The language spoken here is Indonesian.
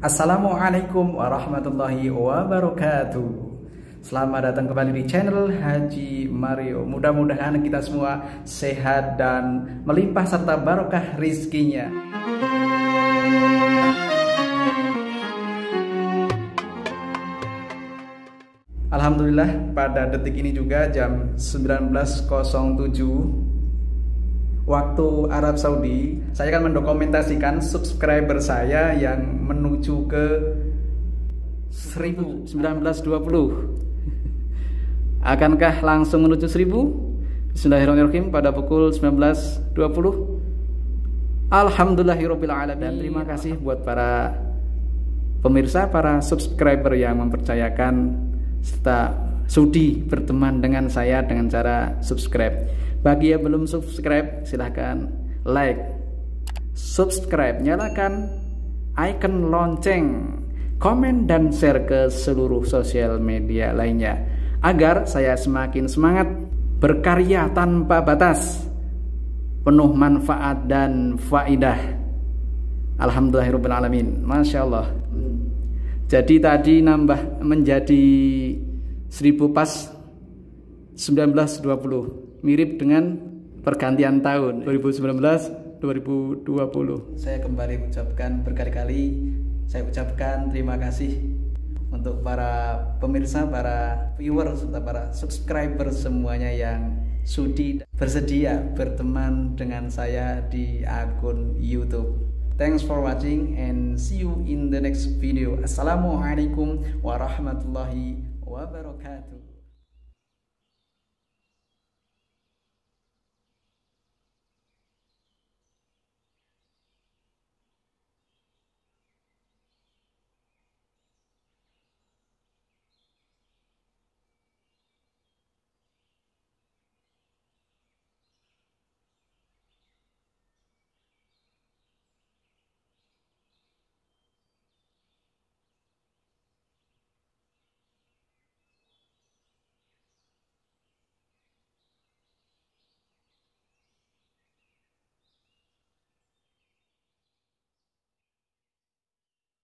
Assalamualaikum warahmatullahi wabarakatuh. Selamat datang kembali di channel Haji Mario. Mudah-mudahan kita semua sehat dan melimpah serta barokah rizkinya. Alhamdulillah, pada detik ini juga jam 19.07 waktu Arab Saudi, saya akan mendokumentasikan subscriber saya yang menuju ke 1920. Akankah langsung menuju 1000? Bismillahirrahmanirrahim pada pukul 19.20. Alhamdulillahirabbil alamin. Dan terima kasih buat para pemirsa, para subscriber yang mempercayakan serta sudi berteman dengan saya dengan cara subscribe. Bagi yang belum subscribe, silahkan like, subscribe, nyalakan icon lonceng, komen dan share ke seluruh sosial media lainnya agar saya semakin semangat berkarya tanpa batas, penuh manfaat dan faidah. Alhamdulillahirabbil alamin. Masya Allah. Jadi tadi nambah menjadi 1000 pas 1920. Mirip dengan pergantian tahun 2019-2020. Saya kembali ucapkan berkali-kali, saya ucapkan terima kasih untuk para pemirsa, para viewer, serta para subscriber semuanya yang sudi bersedia berteman dengan saya di akun YouTube. Thanks for watching and see you in the next video. Assalamualaikum warahmatullahi wabarakatuh.